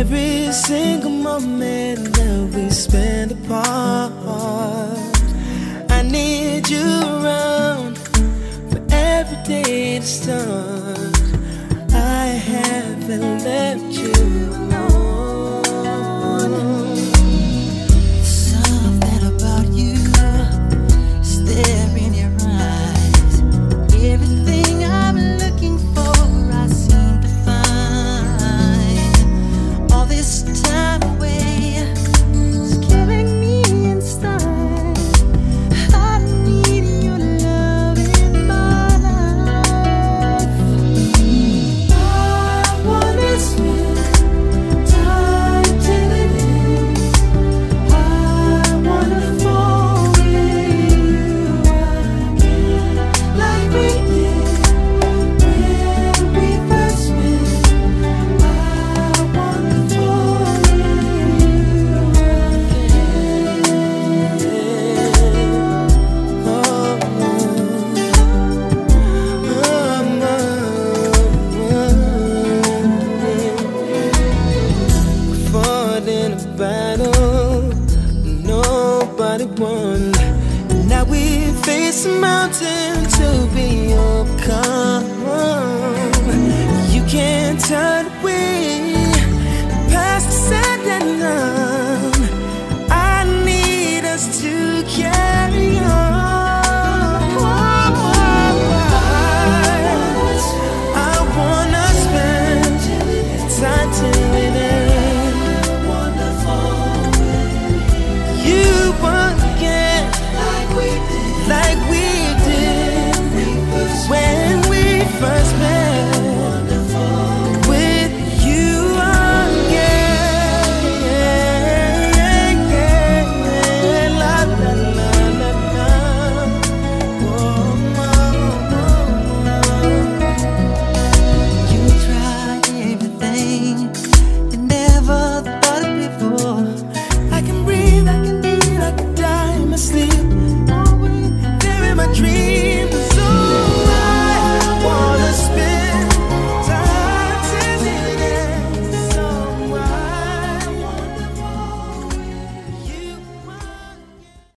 every single moment that we spend apart. I need you around for every day to start. I haven't left you alone. Something about you is there in your eyes. Everything I'm looking for, I seem to find. All this time away is killing me inside. I need your love in my life. I wanna spend time till it ends. I wanna fall in you again, like we did when we first met. I wanna fall in you Fought in a battle nobody won. Now we face a mountain to be overcome. You can't turn